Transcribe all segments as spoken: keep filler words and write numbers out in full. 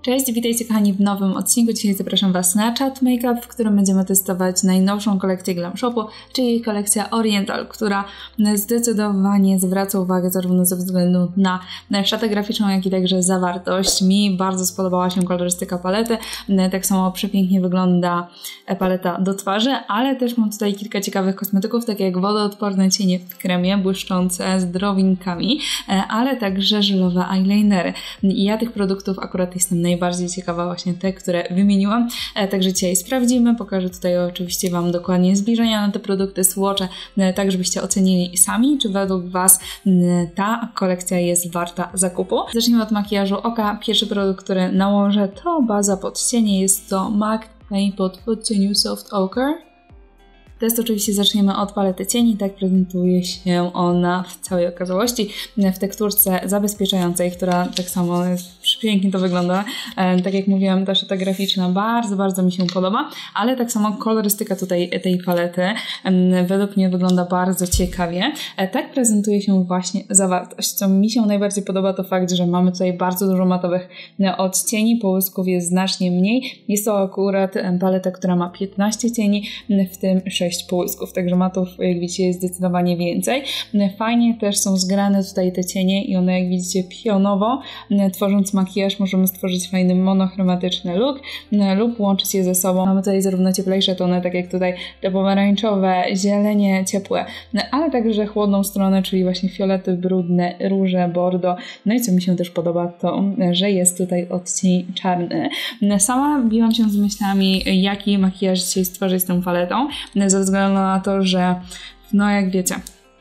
Cześć, witajcie kochani w nowym odcinku. Dzisiaj zapraszam Was na Chat Makeup, w którym będziemy testować najnowszą kolekcję Glam Shopu, czyli kolekcja Oriental, która zdecydowanie zwraca uwagę zarówno ze względu na szatę graficzną, jak i także zawartość. Mi bardzo spodobała się kolorystyka palety, tak samo przepięknie wygląda paleta do twarzy, ale też mam tutaj kilka ciekawych kosmetyków, takie jak wodoodporne cienie w kremie, błyszczące z drobinkami, ale także żelowe eyelinery. I ja tych produktów akurat jestem najbardziej ciekawa, właśnie te, które wymieniłam. Także dzisiaj sprawdzimy, pokażę tutaj oczywiście Wam dokładnie zbliżenia na te produkty, swatche, tak żebyście ocenili sami, czy według Was ta kolekcja jest warta zakupu. Zacznijmy od makijażu oka. Pierwszy produkt, który nałożę, to baza pod cienie, jest to M A C Paint Pot w odcieniu Soft Ochre. Test oczywiście zaczniemy od palety cieni, tak prezentuje się ona w całej okazałości, w tekturce zabezpieczającej, która tak samo jest, pięknie to wygląda. E, tak jak mówiłam, ta szata graficzna bardzo, bardzo mi się podoba, ale tak samo kolorystyka tutaj tej palety e, według mnie wygląda bardzo ciekawie. E, tak prezentuje się właśnie zawartość. Co mi się najbardziej podoba, to fakt, że mamy tutaj bardzo dużo matowych odcieni, połysków jest znacznie mniej. Jest to akurat paleta, która ma piętnaście cieni, w tym sześć połysków, także matów, jak widzicie, jest zdecydowanie więcej. Fajnie też są zgrane tutaj te cienie i one, jak widzicie, pionowo. Tworząc makijaż możemy stworzyć fajny monochromatyczny look lub łączyć je ze sobą. Mamy tutaj zarówno cieplejsze tony, tak jak tutaj te pomarańczowe, zielenie, ciepłe, ale także chłodną stronę, czyli właśnie fiolety, brudne, róże, bordo. No i co mi się też podoba, to, że jest tutaj odcień czarny. Sama biłam się z myślami, jaki makijaż dzisiaj stworzyć z tą paletą, ze względu na to, że no jak wiecie,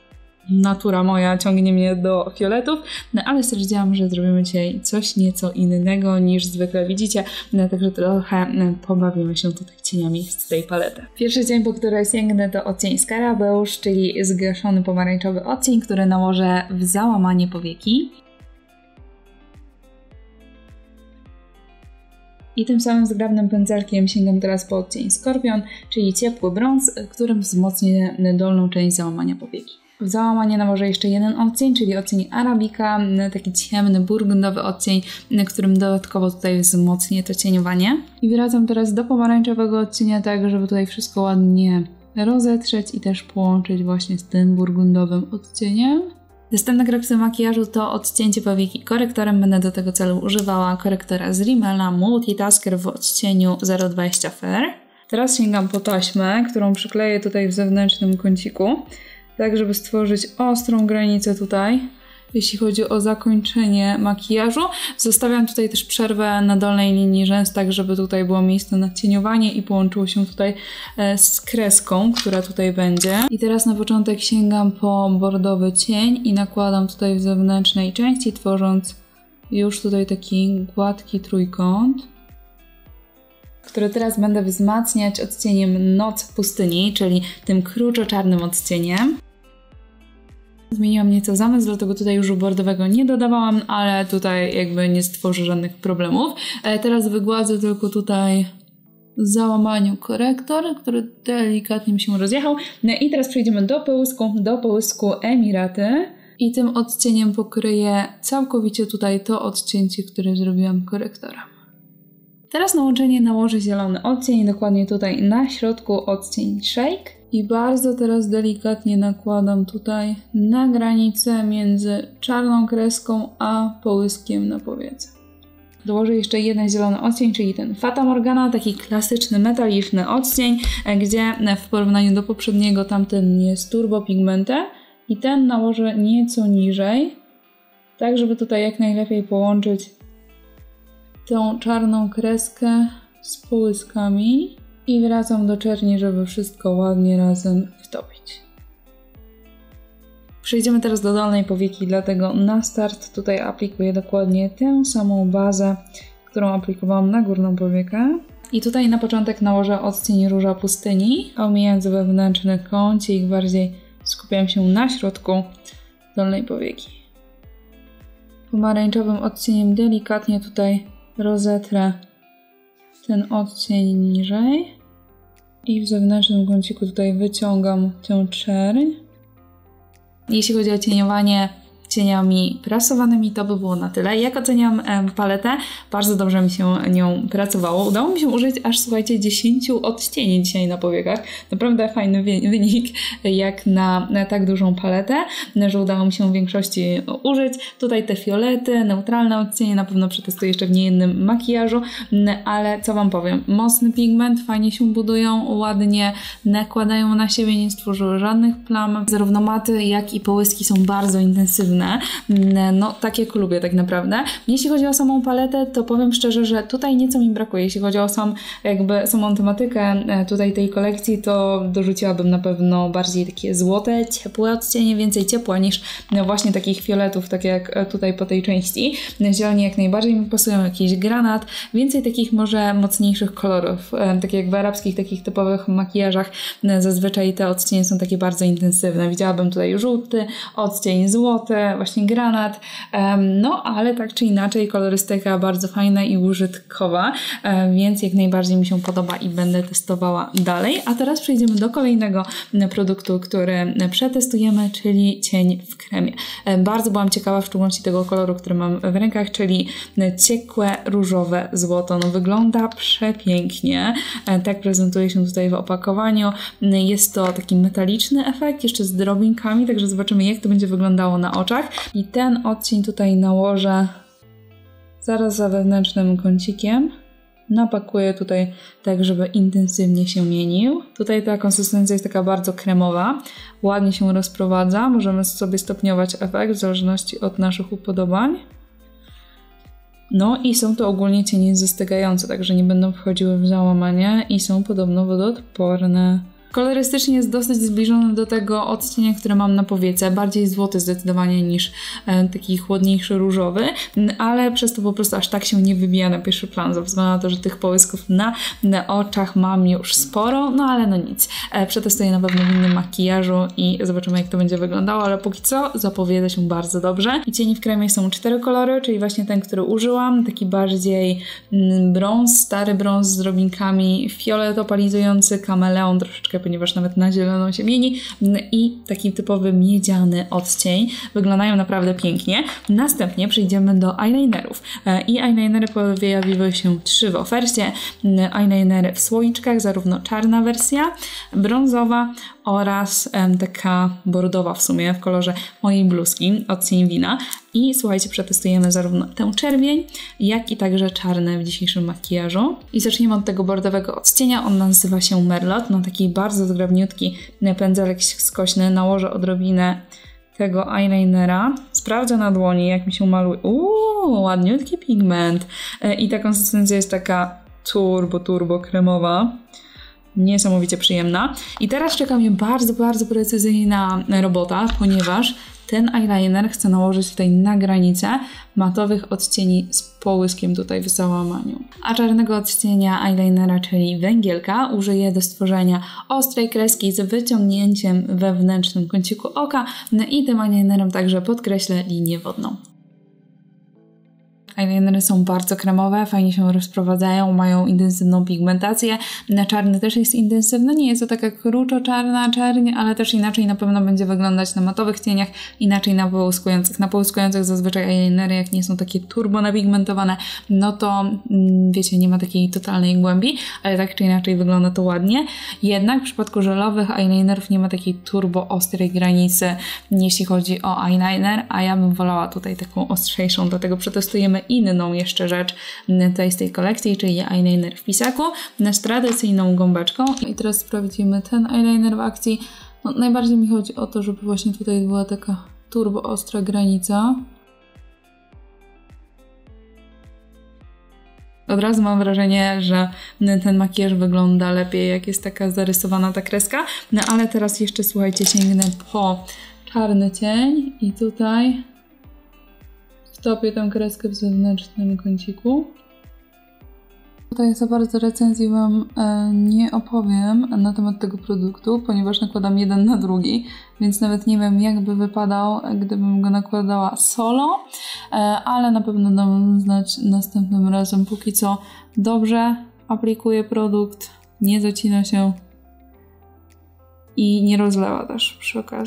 natura moja ciągnie mnie do fioletów, no ale stwierdziłam, że zrobimy dzisiaj coś nieco innego niż zwykle widzicie, no, także trochę pobawimy się tutaj cieniami z tej palety. Pierwszy cień, po który sięgnę, to odcień Skarabeusz, czyli zgaszony pomarańczowy odcień, który nałożę w załamanie powieki. I tym samym zgrabnym pędzelkiem sięgam teraz po odcień Skorpion, czyli ciepły brąz, którym wzmocnię dolną część załamania powieki. W załamanie nałożę jeszcze jeden odcień, czyli odcień Arabika, taki ciemny, burgundowy odcień, którym dodatkowo tutaj wzmocnię to cieniowanie. I wracam teraz do pomarańczowego odcienia, tak żeby tutaj wszystko ładnie rozetrzeć i też połączyć właśnie z tym burgundowym odcieniem. Następny krok w tym makijażu to odcięcie powieki korektorem. Będę do tego celu używała korektora z Rimmela Multitasker w odcieniu zero dwadzieścia Fair. Teraz sięgam po taśmę, którą przykleję tutaj w zewnętrznym kąciku, tak żeby stworzyć ostrą granicę tutaj, jeśli chodzi o zakończenie makijażu. Zostawiam tutaj też przerwę na dolnej linii rzęs, tak żeby tutaj było miejsce na cieniowanie i połączyło się tutaj z kreską, która tutaj będzie. I teraz na początek sięgam po bordowy cień i nakładam tutaj w zewnętrznej części, tworząc już tutaj taki gładki trójkąt, który teraz będę wzmacniać odcieniem Noc Pustyni, czyli tym kruczo-czarnym odcieniem. Zmieniłam nieco zamysł, dlatego tutaj już bordowego nie dodawałam, ale tutaj jakby nie stworzy żadnych problemów. E, teraz wygładzę tylko tutaj w załamaniu korektor, który delikatnie mi się rozjechał. No i teraz przejdziemy do połysku, do połysku Emiraty i tym odcieniem pokryję całkowicie tutaj to odcięcie, które zrobiłam korektorem. Teraz na łączenie nałożę zielony odcień, dokładnie tutaj na środku odcień Shake. I bardzo teraz delikatnie nakładam tutaj na granicę między czarną kreską a połyskiem na powiece. Dołożę jeszcze jeden zielony odcień, czyli ten Fata Morgana, taki klasyczny metaliczny odcień, gdzie w porównaniu do poprzedniego tamten jest Turbo Pigmente i ten nałożę nieco niżej, tak żeby tutaj jak najlepiej połączyć tą czarną kreskę z połyskami. I wracam do czerni, żeby wszystko ładnie razem wtopić. Przejdziemy teraz do dolnej powieki, dlatego na start tutaj aplikuję dokładnie tę samą bazę, którą aplikowałam na górną powiekę. I tutaj na początek nałożę odcień Róża Pustyni, omijając wewnętrzny kącik, bardziej skupiam się na środku dolnej powieki. Pomarańczowym odcieniem delikatnie tutaj rozetrę ten odcień niżej. I w zewnętrznym kąciku tutaj wyciągam tę czerń. Jeśli chodzi o cieniowanie, odcieniami prasowanymi to by było na tyle. Jak oceniam paletę? Bardzo dobrze mi się nią pracowało. Udało mi się użyć aż, słuchajcie, dziesięciu odcieni dzisiaj na powiekach. Naprawdę fajny wynik jak na, na tak dużą paletę, że udało mi się w większości użyć. Tutaj te fiolety, neutralne odcienie, na pewno przetestuję jeszcze w niejednym makijażu, ale co Wam powiem, mocny pigment, fajnie się budują, ładnie nakładają na siebie, nie stworzyły żadnych plam. Zarówno maty, jak i połyski są bardzo intensywne. No, tak jak lubię tak naprawdę. Jeśli chodzi o samą paletę, to powiem szczerze, że tutaj nieco mi brakuje. Jeśli chodzi o sam, jakby samą tematykę tutaj tej kolekcji, to dorzuciłabym na pewno bardziej takie złote, ciepłe odcienie, więcej ciepła niż właśnie takich fioletów, tak jak tutaj po tej części. Zieloni jak najbardziej mi pasują, jakiś granat, więcej takich może mocniejszych kolorów, tak jak w arabskich takich typowych makijażach zazwyczaj te odcienie są takie bardzo intensywne. Widziałabym tutaj żółty, odcień złoty, właśnie granat, no ale tak czy inaczej kolorystyka bardzo fajna i użytkowa, więc jak najbardziej mi się podoba i będę testowała dalej. A teraz przejdziemy do kolejnego produktu, który przetestujemy, czyli cień w kremie. Bardzo byłam ciekawa w szczególności tego koloru, który mam w rękach, czyli ciekłe różowe złoto. No wygląda przepięknie. Tak prezentuje się tutaj w opakowaniu. Jest to taki metaliczny efekt, jeszcze z drobinkami, także zobaczymy, jak to będzie wyglądało na oczach. I ten odcień tutaj nałożę zaraz za wewnętrznym kącikiem. Napakuję tutaj tak, żeby intensywnie się mienił. Tutaj ta konsystencja jest taka bardzo kremowa. Ładnie się rozprowadza. Możemy sobie stopniować efekt w zależności od naszych upodobań. No i są to ogólnie cienie zastygające, także nie będą wchodziły w załamanie i są podobno wodoodporne. Kolorystycznie jest dosyć zbliżony do tego odcienia, który mam na powiece, bardziej złoty zdecydowanie niż e, taki chłodniejszy różowy, ale przez to po prostu aż tak się nie wybija na pierwszy plan, ze względu na to, że tych połysków na, na oczach mam już sporo, no ale no nic. E, przetestuję na pewno w innym makijażu i zobaczymy, jak to będzie wyglądało, ale póki co zapowiada się bardzo dobrze. I cieni w kremie są cztery kolory, czyli właśnie ten, który użyłam, taki bardziej mm, brąz, stary brąz z drobinkami, fiolet opalizujący, kameleon troszeczkę, ponieważ nawet na zielono się mieni, i taki typowy miedziany odcień. Wyglądają naprawdę pięknie. Następnie przejdziemy do eyelinerów. I eyelinery pojawiły się trzy w ofercie. Eyelinery w słoiczkach, zarówno czarna wersja, brązowa oraz em, taka bordowa w sumie w kolorze mojej bluzki, odcień wina. I słuchajcie, przetestujemy zarówno tę czerwień, jak i także czarne w dzisiejszym makijażu. I zaczniemy od tego bordowego odcienia. On nazywa się Merlot. No taki bardzo zgrabniutki pędzelek skośny. Nałożę odrobinę tego eyelinera. Sprawdzę na dłoni, jak mi się maluje. Uuu, ładniutki pigment. I ta konsystencja jest taka turbo, turbo kremowa. Niesamowicie przyjemna. I teraz czeka mnie bardzo, bardzo precyzyjna robota, ponieważ ten eyeliner chcę nałożyć tutaj na granicę matowych odcieni z połyskiem tutaj w załamaniu. A czarnego odcienia eyelinera, czyli węgielka, użyję do stworzenia ostrej kreski z wyciągnięciem we wewnętrznym kąciku oka, no i tym eyelinerem także podkreślę linię wodną. Eyelinery są bardzo kremowe, fajnie się rozprowadzają, mają intensywną pigmentację. Na czarny też jest intensywny, nie jest to taka kruczo-czarna czerń, ale też inaczej na pewno będzie wyglądać na matowych cieniach, inaczej na połyskujących. Na połyskujących zazwyczaj eyelinery, jak nie są takie turbo napigmentowane, no to mm, wiecie, nie ma takiej totalnej głębi, ale tak czy inaczej wygląda to ładnie. Jednak w przypadku żelowych eyelinerów nie ma takiej turbo ostrej granicy, jeśli chodzi o eyeliner, a ja bym wolała tutaj taką ostrzejszą, dlatego przetestujemy inną jeszcze rzecz tutaj z tej kolekcji, czyli eyeliner w pisaku z tradycyjną gąbeczką. I teraz sprawdzimy ten eyeliner w akcji. No, najbardziej mi chodzi o to, żeby właśnie tutaj była taka turbo ostra granica. Od razu mam wrażenie, że ten makijaż wygląda lepiej, jak jest taka zarysowana ta kreska. No ale teraz jeszcze, słuchajcie, sięgnę po czarny cień i tutaj wtopię tę kreskę w zewnętrznym kąciku. Tutaj za bardzo recenzji Wam e, nie opowiem na temat tego produktu, ponieważ nakładam jeden na drugi, więc nawet nie wiem, jak by wypadał, gdybym go nakładała solo, e, ale na pewno dam znać następnym razem. Póki co dobrze aplikuję produkt, nie zacina się i nie rozlewa też przy okazji,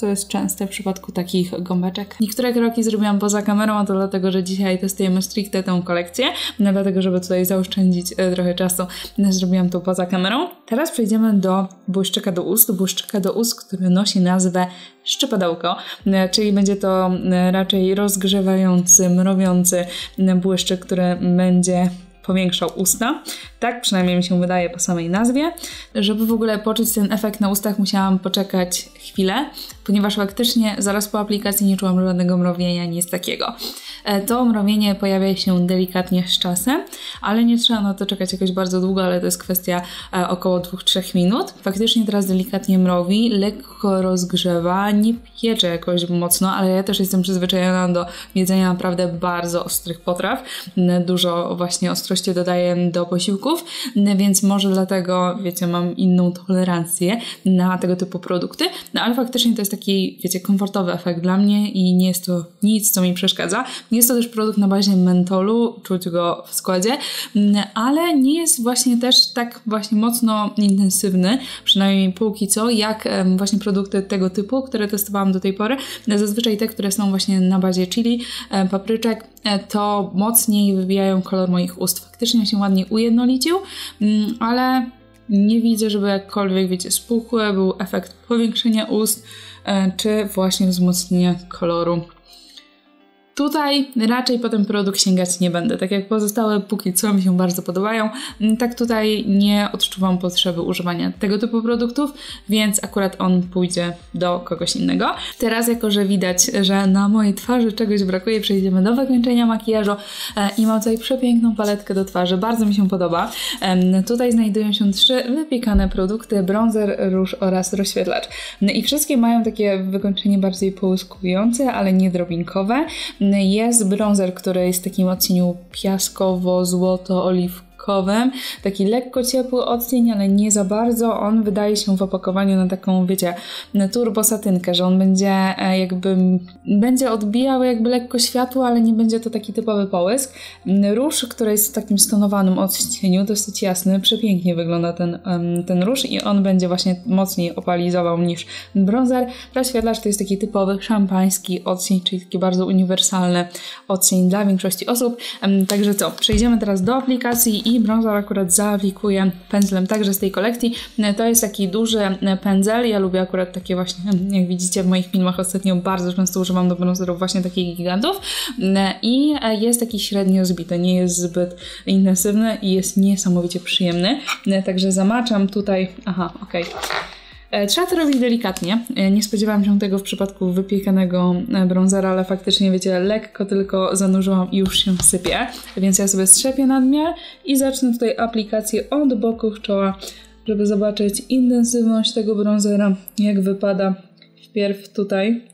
co jest częste w przypadku takich gąbeczek. Niektóre kroki zrobiłam poza kamerą, a to dlatego, że dzisiaj testujemy stricte tę kolekcję, no dlatego, żeby tutaj zaoszczędzić e, trochę czasu, no, zrobiłam to poza kamerą. Teraz przejdziemy do błyszczyka do ust, błyszczyka do ust, który nosi nazwę szczypadełko, e, czyli będzie to e, raczej rozgrzewający, mrowiący e, błyszczyk, który będzie powiększał usta. Tak przynajmniej mi się wydaje po samej nazwie. Żeby w ogóle poczuć ten efekt na ustach, musiałam poczekać chwilę, ponieważ faktycznie zaraz po aplikacji nie czułam żadnego mrowienia, nic takiego. To mrowienie pojawia się delikatnie z czasem, ale nie trzeba na to czekać jakoś bardzo długo, ale to jest kwestia e, około dwóch do trzech minut. Faktycznie teraz delikatnie mrowi, lekko rozgrzewa, nie piecze jakoś mocno, ale ja też jestem przyzwyczajona do jedzenia naprawdę bardzo ostrych potraw. Dużo właśnie ostrości dodaję do posiłków, więc może dlatego, wiecie, mam inną tolerancję na tego typu produkty, no ale faktycznie to jest taki, wiecie, komfortowy efekt dla mnie i nie jest to nic, co mi przeszkadza. Jest to też produkt na bazie mentolu, czuć go w składzie, ale nie jest właśnie też tak właśnie mocno intensywny, przynajmniej póki co, jak właśnie produkty tego typu, które testowałam do tej pory. Zazwyczaj te, które są właśnie na bazie chili, papryczek, to mocniej wybijają kolor moich ust. Faktycznie się ładnie ujednolicił, ale nie widzę, żeby jakkolwiek, wiecie, spuchły, był efekt powiększenia ust, czy właśnie wzmocnienia koloru. Tutaj raczej po ten produkt sięgać nie będę. Tak jak pozostałe póki co mi się bardzo podobają, tak tutaj nie odczuwam potrzeby używania tego typu produktów, więc akurat on pójdzie do kogoś innego. Teraz, jako że widać, że na mojej twarzy czegoś brakuje, przejdziemy do wykończenia makijażu i mam tutaj przepiękną paletkę do twarzy. Bardzo mi się podoba. Tutaj znajdują się trzy wypiekane produkty: bronzer, róż oraz rozświetlacz. I wszystkie mają takie wykończenie bardziej połyskujące, ale nie drobinkowe. Jest bronzer, który jest w takim odcieniu piaskowo-złoto-oliwkowym. Taki lekko ciepły odcień, ale nie za bardzo. On wydaje się w opakowaniu na taką, wiecie, turbosatynkę, że on będzie jakby, będzie odbijał jakby lekko światło, ale nie będzie to taki typowy połysk. Róż, który jest w takim stonowanym odcieniu, dosyć jasny, przepięknie wygląda ten, ten róż i on będzie właśnie mocniej opalizował niż bronzer. Rozświetlacz to jest taki typowy szampański odcień, czyli taki bardzo uniwersalny odcień dla większości osób. Także co, przejdziemy teraz do aplikacji i bronzer akurat zaaplikuję pędzlem także z tej kolekcji. To jest taki duży pędzel, ja lubię akurat takie właśnie, jak widzicie w moich filmach ostatnio bardzo często używam do bronzerów właśnie takich gigantów i jest taki średnio zbity, nie jest zbyt intensywny i jest niesamowicie przyjemny. Także zamaczam tutaj, aha, okej. Okay. Trzeba to robić delikatnie. Nie spodziewałam się tego w przypadku wypiekanego bronzera, ale faktycznie, wiecie, lekko tylko zanurzyłam i już się sypie. Więc ja sobie strzepię nadmiar i zacznę tutaj aplikację od boków czoła, żeby zobaczyć intensywność tego bronzera, jak wypada wpierw tutaj.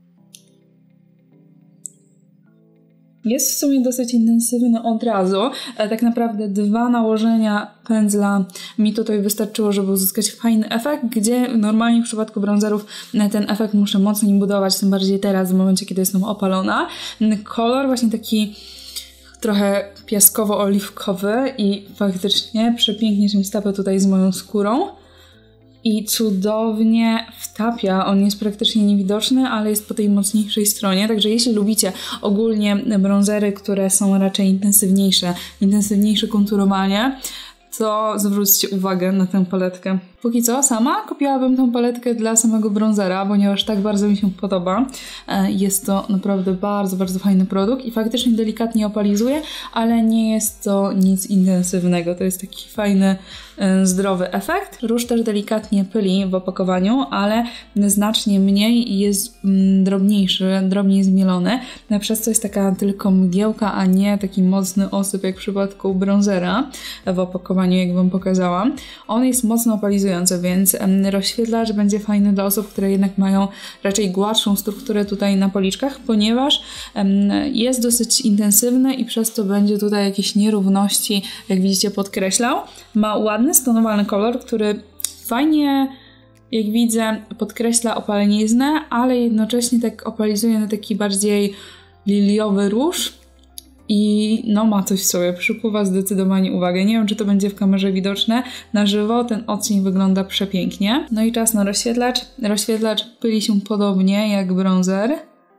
Jest w sumie dosyć intensywny od razu. Tak naprawdę dwa nałożenia pędzla mi tutaj wystarczyło, żeby uzyskać fajny efekt, gdzie normalnie w przypadku bronzerów ten efekt muszę mocniej budować, tym bardziej teraz, w momencie, kiedy jestem opalona. Kolor właśnie taki trochę piaskowo-oliwkowy i faktycznie przepięknie się stapia tutaj z moją skórą. I cudownie wtapia. On jest praktycznie niewidoczny, ale jest po tej mocniejszej stronie. Także jeśli lubicie ogólnie bronzery, które są raczej intensywniejsze, intensywniejsze konturowanie, to zwróćcie uwagę na tę paletkę. Póki co sama kupiłabym tę paletkę dla samego bronzera, ponieważ tak bardzo mi się podoba. Jest to naprawdę bardzo, bardzo fajny produkt i faktycznie delikatnie opalizuje, ale nie jest to nic intensywnego. To jest taki fajny, zdrowy efekt. Róż też delikatnie pyli w opakowaniu, ale znacznie mniej i jest drobniejszy, drobniej zmielony. Przez co jest taka tylko mgiełka, a nie taki mocny osyp jak w przypadku bronzera w opakowaniu, jak wam pokazałam. On jest mocno opalizujący, więc rozświetlacz będzie fajny dla osób, które jednak mają raczej gładszą strukturę tutaj na policzkach, ponieważ jest dosyć intensywny i przez to będzie tutaj jakieś nierówności, jak widzicie, podkreślał. Ma ładny, stonowany kolor, który fajnie, jak widzę, podkreśla opaleniznę, ale jednocześnie tak opalizuje na taki bardziej liliowy róż. i no ma coś w sobie, przykuwa zdecydowanie uwagę. Nie wiem, czy to będzie w kamerze widoczne. Na żywo ten odcień wygląda przepięknie. No i czas na rozświetlacz. Rozświetlacz pyli się podobnie jak bronzer.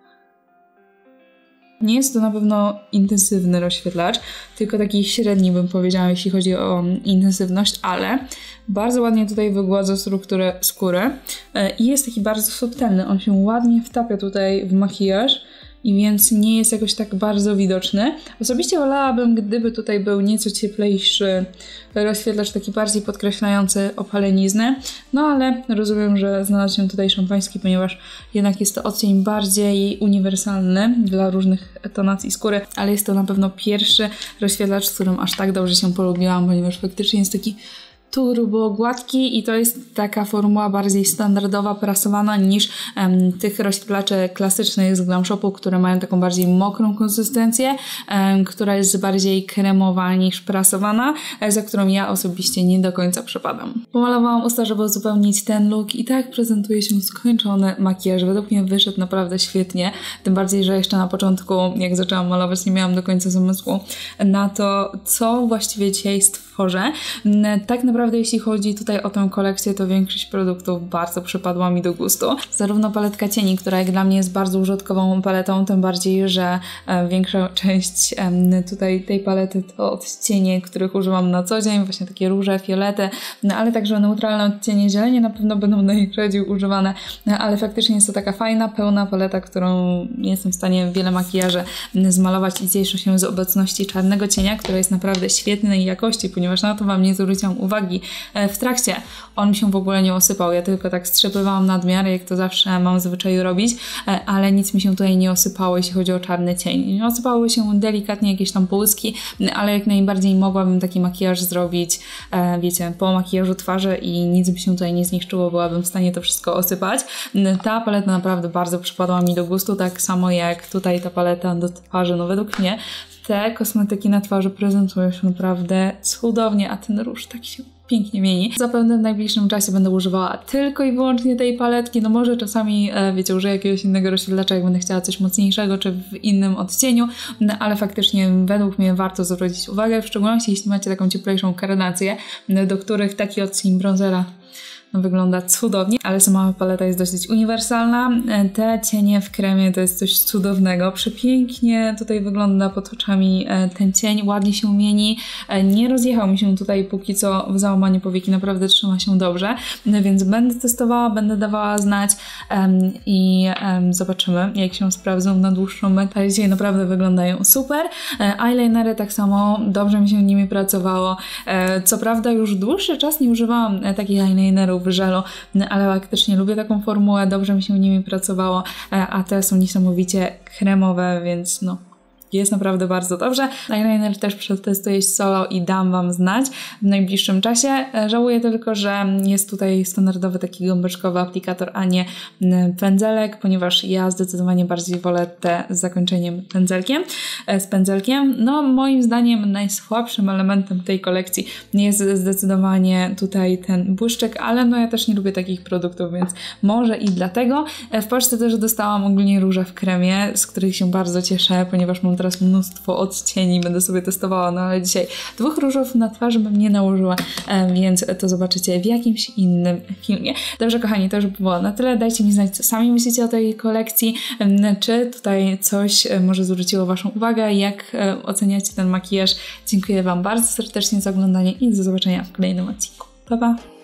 Nie jest to na pewno intensywny rozświetlacz, tylko taki średni bym powiedziała, jeśli chodzi o intensywność, ale bardzo ładnie tutaj wygładza strukturę skóry i jest taki bardzo subtelny. On się ładnie wtapia tutaj w makijaż i więc nie jest jakoś tak bardzo widoczny. Osobiście wolałabym, gdyby tutaj był nieco cieplejszy rozświetlacz, taki bardziej podkreślający opaleniznę, no ale rozumiem, że znalazł się tutaj szampański, ponieważ jednak jest to odcień bardziej uniwersalny dla różnych tonacji skóry, ale jest to na pewno pierwszy rozświetlacz, z którym aż tak dobrze się polubiłam, ponieważ faktycznie jest taki turbo gładki i to jest taka formuła bardziej standardowa, prasowana niż um, tych rozświetlaczy klasycznych z Glam Shopu, które mają taką bardziej mokrą konsystencję, um, która jest bardziej kremowa niż prasowana, za którą ja osobiście nie do końca przepadam. Pomalowałam usta, żeby uzupełnić ten look i tak prezentuje się skończony makijaż. Według mnie wyszedł naprawdę świetnie, tym bardziej, że jeszcze na początku, jak zaczęłam malować, nie miałam do końca zamysłu na to, co właściwie dzisiaj stworzę. Tak naprawdę jeśli chodzi tutaj o tę kolekcję, to większość produktów bardzo przypadła mi do gustu. Zarówno paletka cieni, która jak dla mnie jest bardzo użytkową paletą, tym bardziej, że e, większa część e, tutaj tej palety to odcienie, których używam na co dzień, właśnie takie róże, fiolety, no, ale także neutralne odcienie zieleni na pewno będą najrzadziej używane, no, ale faktycznie jest to taka fajna, pełna paleta, którą nie jestem w stanie wiele makijaży zmalować i cieszę się z obecności czarnego cienia, który jest naprawdę świetnej jakości, ponieważ na to Wam nie zwróciłam uwagi w trakcie. On mi się w ogóle nie osypał, ja tylko tak strzepywałam nadmiar, jak to zawsze mam w zwyczaju robić, ale nic mi się tutaj nie osypało, jeśli chodzi o czarny cień. Osypały się delikatnie jakieś tam połyski, ale jak najbardziej mogłabym taki makijaż zrobić, wiecie, po makijażu twarzy i nic by się tutaj nie zniszczyło, byłabym w stanie to wszystko osypać. Ta paleta naprawdę bardzo przypadła mi do gustu, tak samo jak tutaj ta paleta do twarzy. No według mnie te kosmetyki na twarzy prezentują się naprawdę cudownie, a ten róż tak się pięknie mieni. Zapewne w najbliższym czasie będę używała tylko i wyłącznie tej paletki, no może czasami, e, wiecie, użyję jakiegoś innego rozświetlacza, jak będę chciała coś mocniejszego, czy w innym odcieniu, no, ale faktycznie według mnie warto zwrócić uwagę, w szczególności jeśli macie taką cieplejszą karnację, do których taki odcień bronzera no, wygląda cudownie, ale sama paleta jest dosyć uniwersalna. Te cienie w kremie to jest coś cudownego. Przepięknie tutaj wygląda pod oczami ten cień, ładnie się mieni. Nie rozjechał mi się tutaj póki co w załamaniu powieki, naprawdę trzyma się dobrze, więc będę testowała, będę dawała znać um, i um, zobaczymy, jak się sprawdzą na dłuższą metę. Dzisiaj naprawdę wyglądają super. Eyelinery tak samo, dobrze mi się nimi pracowało. Co prawda już dłuższy czas nie używałam takich eyelinerów w żelu, ale faktycznie lubię taką formułę, dobrze mi się nimi pracowało, a te są niesamowicie kremowe, więc no jest naprawdę bardzo dobrze. Eyeliner też przetestuję solo i dam Wam znać w najbliższym czasie. Żałuję tylko, że jest tutaj standardowy taki gąbeczkowy aplikator, a nie pędzelek, ponieważ ja zdecydowanie bardziej wolę te z zakończeniem pędzelkiem, z pędzelkiem. No moim zdaniem najsłabszym elementem tej kolekcji jest zdecydowanie tutaj ten błyszczyk, ale no ja też nie lubię takich produktów, więc może i dlatego. W Polsce też dostałam ogólnie róże w kremie, z których się bardzo cieszę, ponieważ mam teraz mnóstwo odcieni, będę sobie testowała, no ale dzisiaj dwóch różów na twarzy bym nie nałożyła, więc to zobaczycie w jakimś innym filmie. Dobrze kochani, to już było na tyle. Dajcie mi znać, co sami myślicie o tej kolekcji, czy tutaj coś może zwróciło Waszą uwagę, jak oceniacie ten makijaż. Dziękuję Wam bardzo serdecznie za oglądanie i do zobaczenia w kolejnym odcinku. Pa, pa!